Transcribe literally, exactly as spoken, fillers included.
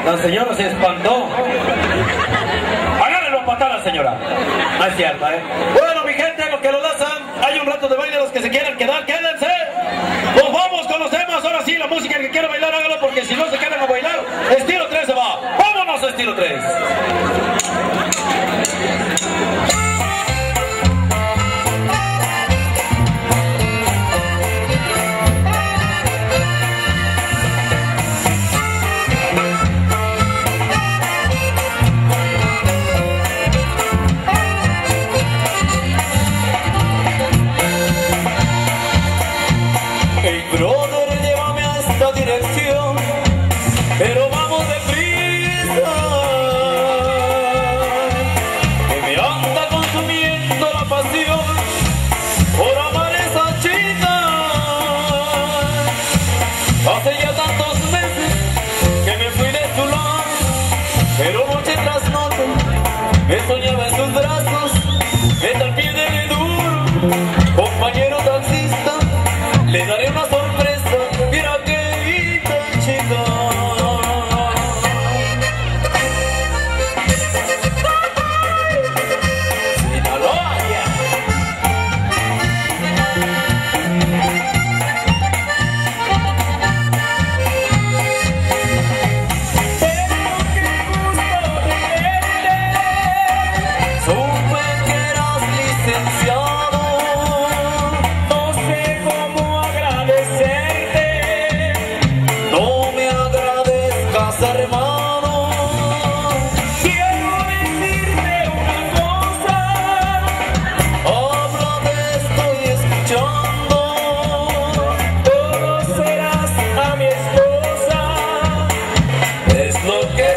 La señora se espantó. Agárrenlo a patada, señora. No es cierto, ¿eh? Bueno, mi gente, los que lo lanzan, hay un rato de baile, los que se quieran quedar, quédense. Nos vamos con los temas, ahora sí, la música, el que quiera bailar, hágalo, porque si no se quedan a bailar, estilo tres se va. Vámonos, estilo tres. Brother, llévame a esta dirección, pero vamos deprisa, que me anda consumiendo la pasión por amar a esa chica. Hace ya tantos meses que me fui de su lado, pero noche tras noche me soñaba en sus brazos, vete al pie del duro, compañero taxista. Le daré una sorpresa, mira qué linda chica. Sinaloa, yeah. Pero qué gusto verte, supe que eras licenciado. Hermano, quiero decirte una cosa, háblame, estoy escuchando, conocerás a mi esposa, es lo que